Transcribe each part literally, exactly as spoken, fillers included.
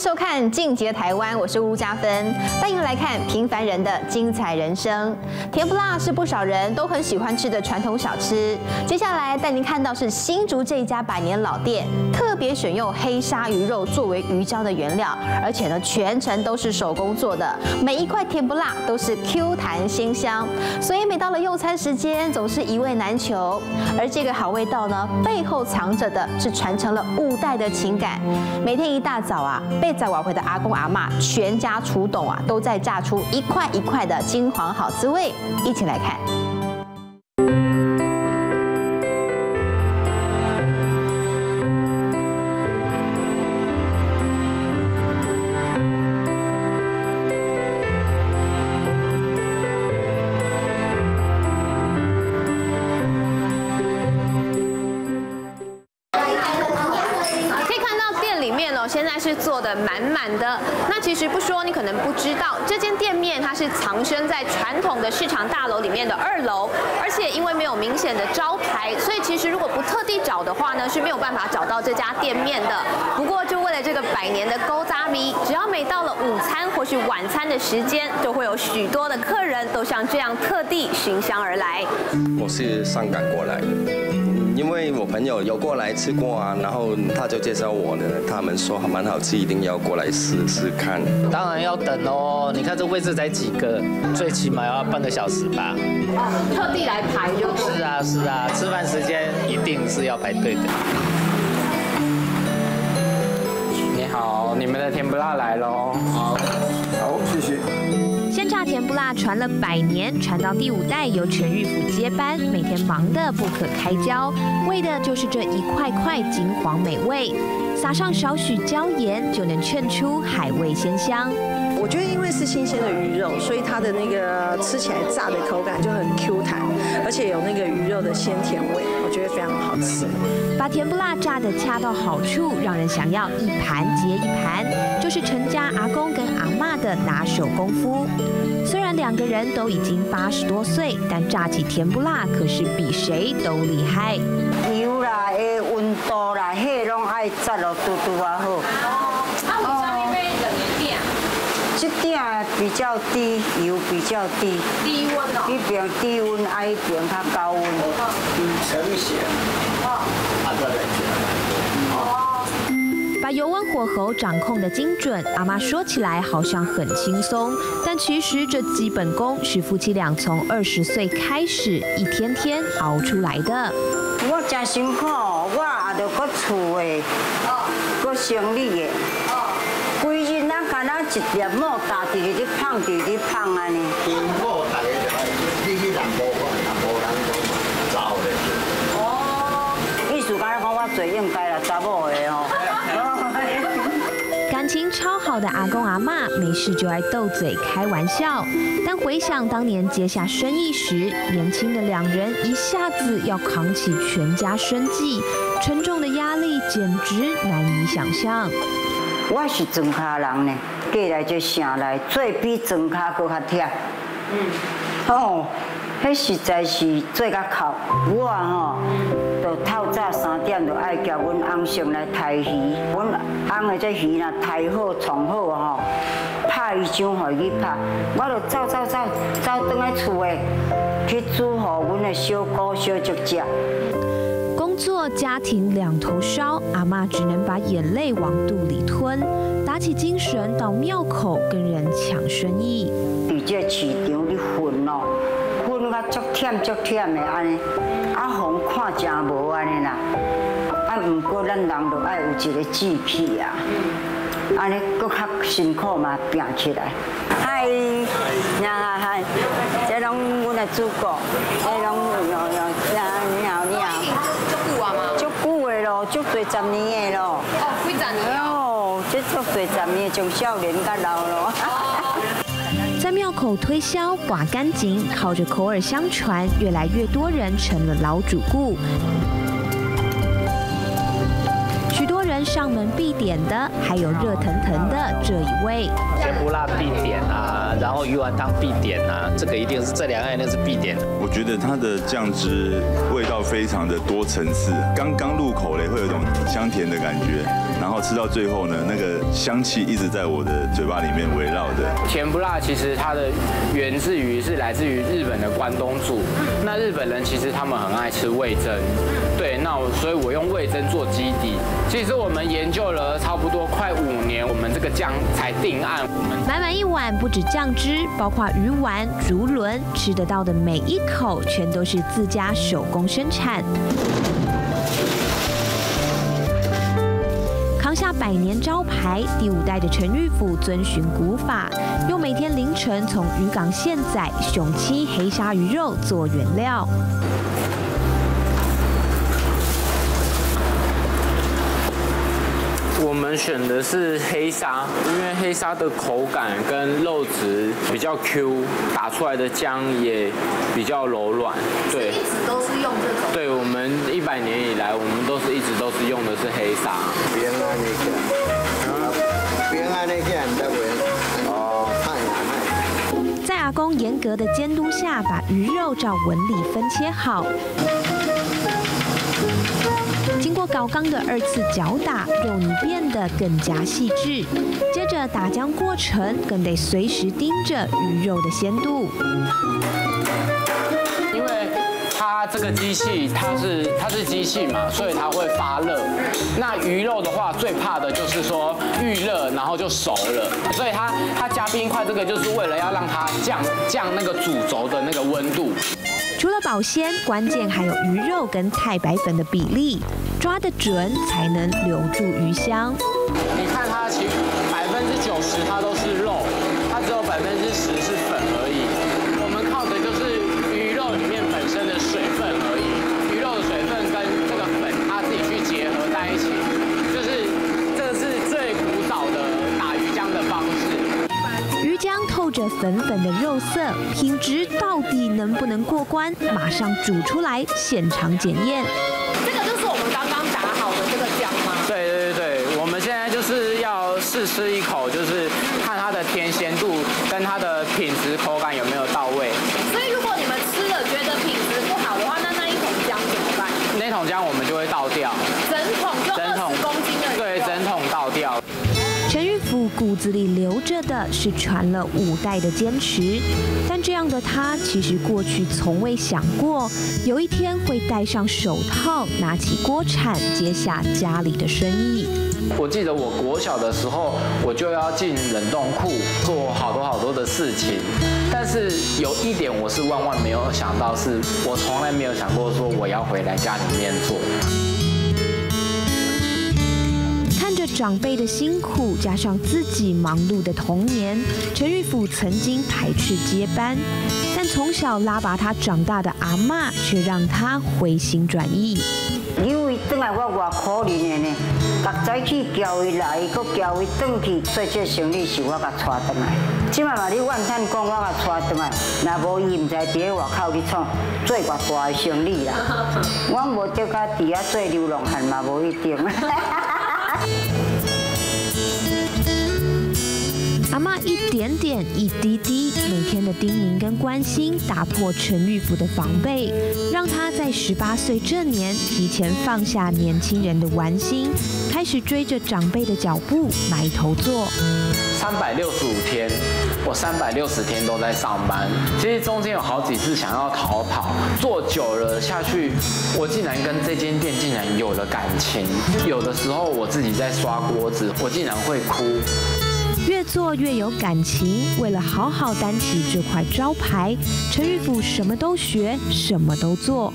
收看《进阶台湾》，我是吴家芬，欢迎来看平凡人的精彩人生。甜不辣是不少人都很喜欢吃的传统小吃。接下来带您看到是新竹这一家百年老店，特别选用黑鲨鱼肉作为鱼胶的原料，而且呢全程都是手工做的，每一块甜不辣都是 Q 弹鲜香，所以每到了用餐时间总是一味难求。而这个好味道呢，背后藏着的是传承了五代的情感。每天一大早啊，被在晚会的阿公阿嬷全家出动啊，都在炸出一块一块的金黄好滋味，一起来看。 现在是做的满满的，那其实不说你可能不知道，这间店面它是藏身在传统的市场大楼里面的二楼，而且因为没有明显的招牌，所以其实如果不特地找的话呢，是没有办法找到这家店面的。不过就为了这个百年的勾扎米，只要每到了午餐或是晚餐的时间，就会有许多的客人都像这样特地寻香而来。 我是上港过来的。因为我朋友有过来吃过啊，然后他就介绍我呢，他们说蛮好吃，一定要过来试试看。 当然要等哦，你看这位置才几个，最起码要半个小时吧。 哦，特地来排就。 是啊是啊，吃饭时间一定是要排队的。 你好，你们的甜不辣来喽。好，好，谢谢。 鲜炸甜不辣传了百年，传到第五代由陈玉甫接班，每天忙得不可开交，为的就是这一块块金黄美味，撒上少许椒盐就能衬出海味鲜香。 我觉得因为是新鲜的鱼肉，所以它的那个吃起来炸的口感就很 Q 弹，而且有那个鱼肉的鲜甜味，我觉得非常好吃。 把甜不辣炸得恰到好处，让人想要一盘接一盘，就是陈家阿公跟阿嬷的拿手功夫。虽然两个人都已经八十多岁，但炸起甜不辣可是比谁都厉害。 油啦，诶，温度啦，迄拢爱炸落嘟嘟啊好。 哦，啊，为什么要冷一点？ 这点比较低，油比较低。 低温哦。 一边低温，啊一边较高温。嗯，成型。哦。啊，对对。 把油温火候掌控得精准，阿妈说起来好像很轻松，但其实这基本功是夫妻俩从二十岁开始一天天熬出来的。 我真辛苦，我也着搁厝的，搁生理的，规日咱干那一粒某大伫咧胖伫咧胖安尼。辛苦，大家你去南部看，南部人都走咧。哦，意思讲讲我最应该啦，查某的哦。 感情超好的阿公阿嬷，没事就爱斗嘴开玩笑。但回想当年接下生意时，年轻的两人一下子要扛起全家生计，沉重的压力简直难以想象。 我是庄脚人呢，过来这城内做比庄脚搁较忝。嗯。哦，迄实在是做甲哭。我吼，就透早三点就爱叫阮翁先来抬鱼，阮翁的这鱼若抬好、创好吼，拍鱼浆互伊拍，我就走走走走转来厝的，去煮互阮的小姑小叔食。 工作家庭两头烧，阿嬷只能把眼泪往肚里吞，打起精神到庙口跟人抢生意。 伫这市场你混哦。混甲足忝足忝的安尼，啊，风看真无安尼啦。啊，毋过咱人就爱有一个志气啊，安尼搁较辛苦嘛，拼起来。嗨，呀嗨，这拢阮的主顾，这拢有有呀，你好你好。 足久啊嘛？ 足久的咯，足多十年的咯。 哦，几十年哦。哦，这足多十年，从少年到老咯。 在庙口推销刮干净，靠着口耳相传，越来越多人成了老主顾。许多人人上门必点的，还有热腾腾的这一位。 甜不辣必点啊，然后鱼丸汤必点啊，这个一定是这两样一定是必点的。 我觉得它的酱汁味道非常的多层次，刚刚入口嘞会有一种香甜的感觉，然后吃到最后呢，那个香气一直在我的嘴巴里面围绕的。 甜不辣其实它的源自于是来自于日本的关东煮，那日本人其实他们很爱吃味噌，对，那我所以我用味噌做基底。其实我们研究了差不多快五年，我们这个酱才定案。 满满一碗不止酱汁，包括鱼丸、竹轮，吃得到的每一口全都是自家手工生产。扛下百年招牌，第五代的陈玉府遵循古法，用每天凌晨从渔港现宰雄七黑鲨鱼肉做原料。 我们选的是黑鲨，因为黑鲨的口感跟肉质比较 Q， 打出来的浆也比较柔软。对， 一直都是用这种。 对，我们一百年以来，我们都是一直都是用的是黑鲨。 别按那个，别按那个，你再闻。哦，看呀，看。 在阿公严格的监督下，把鱼肉照纹理分切好。经过高缸的二次搅打，肉泥变得更加细致。接着打浆过程更得随时盯着鱼肉的鲜度。 因为它这个机器它是它是机器嘛，所以它会发热。那鱼肉的话，最怕的就是说遇热然后就熟了，所以它它加冰块这个就是为了要让它降降那个主轴的那个温度。 除了保鲜，关键还有鱼肉跟太白粉的比例，抓得准才能留住鱼香。 你看它其实百分之九十它都是肉，它只有百分之十是粉而已。我们靠的就是鱼肉里面本身的水分而已，鱼肉的水分跟这个粉它自己去结合在一起，就是这个是最古早的打鱼浆的方式。 鱼浆透着粉粉的肉色，品质到底能不能过关？马上煮出来，现场检验。 这个就是我们刚刚打好的这个浆吗？ 对对对，我们现在就是要试吃一口，就是看它的甜咸度跟它的品质口感有没有到位。 所以如果你们吃了觉得品质不好的话，那那一桶浆怎么办？ 那桶浆我们就会倒掉， 整桶就二十公斤的。 对，整桶倒掉。 陈玉府骨子里留着的是传了五代的坚持，但这样的他其实过去从未想过，有一天会戴上手套，拿起锅铲接下家里的生意。 我记得我国小的时候，我就要进冷冻库做好多好多的事情，但是有一点我是万万没有想到，是我从来没有想过说我要回来家里面做。 看着长辈的辛苦，加上自己忙碌的童年，陈玉府曾经排斥接班，但从小拉拔他长大的阿嬷却让他回心转意。 因为转来我偌可怜的呢，逐早起叫伊来，搁叫伊转去，所以这生意是我甲带转来。即摆嘛，你怨叹讲我甲带转来，若无伊唔知伫咧外口咧创做偌大的生意啦。我无得甲伫遐做流浪汉嘛，无一定。 阿嬷一点点、一滴滴，每天的叮咛跟关心，打破陈玉府的防备，让他在十八岁这年提前放下年轻人的玩心，开始追着长辈的脚步埋头做。 三百六十五天，我三百六十天都在上班。其实中间有好几次想要逃跑，做久了下去，我竟然跟这间店竟然有了感情。有的时候我自己在刷锅子，我竟然会哭。 越做越有感情，为了好好担起这块招牌，陈玉府什么都学，什么都做。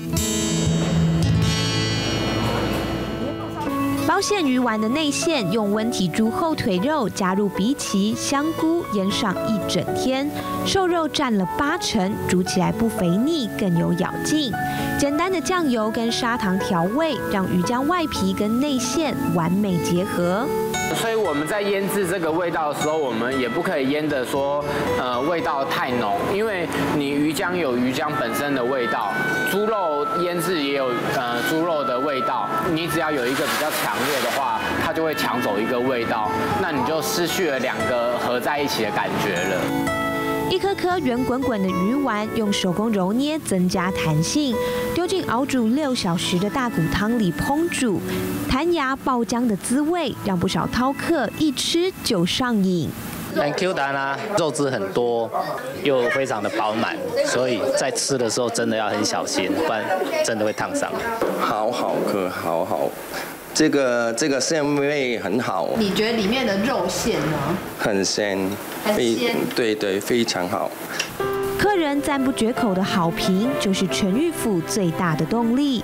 包馅鱼丸的内馅用温体猪后腿肉加入荸荠、香菇腌上一整天，瘦肉占了八成，煮起来不肥腻，更有咬劲。简单的酱油跟砂糖调味，让鱼浆外皮跟内馅完美结合。 所以我们在腌制这个味道的时候，我们也不可以腌的说，呃，味道太浓，因为你鱼浆有鱼浆本身的味道，猪肉腌制也有呃猪肉的味道，你只要有一个比较强烈的话，它就会抢走一个味道，那你就失去了两个合在一起的感觉了。 一颗颗圆滚滚的鱼丸，用手工揉捏增加弹性，丢进熬煮六小时的大骨汤里烹煮，弹牙爆浆的滋味让不少饕客一吃就上瘾。 很 Q 弹啊，肉质很多，又非常的饱满，所以在吃的时候真的要很小心，不然真的会烫伤。 好好喝，好好。这个这个鲜味很好。 你觉得里面的肉馅呢？ 很鲜， 很鲜， 对对，非常好。 客人赞不绝口的好评，就是全玉府最大的动力。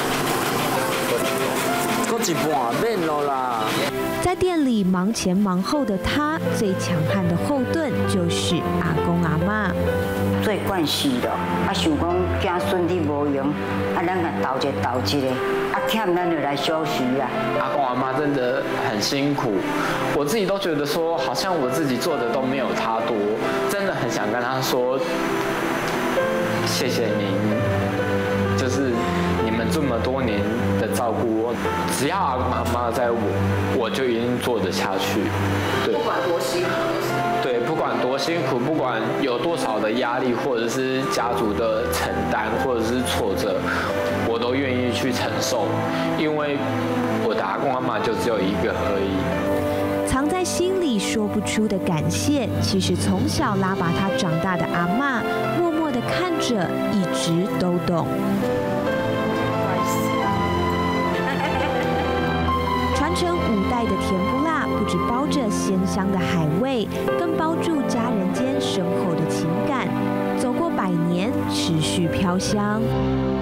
够一半面了啦。 在店里忙前忙后的他，最强悍的后盾就是阿公阿嬷。 最惯势咯，啊想讲囝孙子无用，啊咱甲斗一斗一个，啊忝咱就来休息啊。 阿公阿妈真的很辛苦，我自己都觉得说，好像我自己做的都没有他多，真的很想跟他说，谢谢您，就是你们这么多年的照顾我，只要阿公阿妈在我，我就一定做得下去。对，不管多辛苦。对，不管多辛苦，不管有多少的压力，或者是家族的承担，或者是挫折，我都愿意去承受，因为我的阿公阿嬷就只有一个而已。 藏在心里说不出的感谢，其实从小拉拔他长大的阿嬷，默默地看着，一直都懂。传承五代的甜不辣，不只包着鲜香的海味，更包住家人间深厚的情感，走过百年，持续飘香。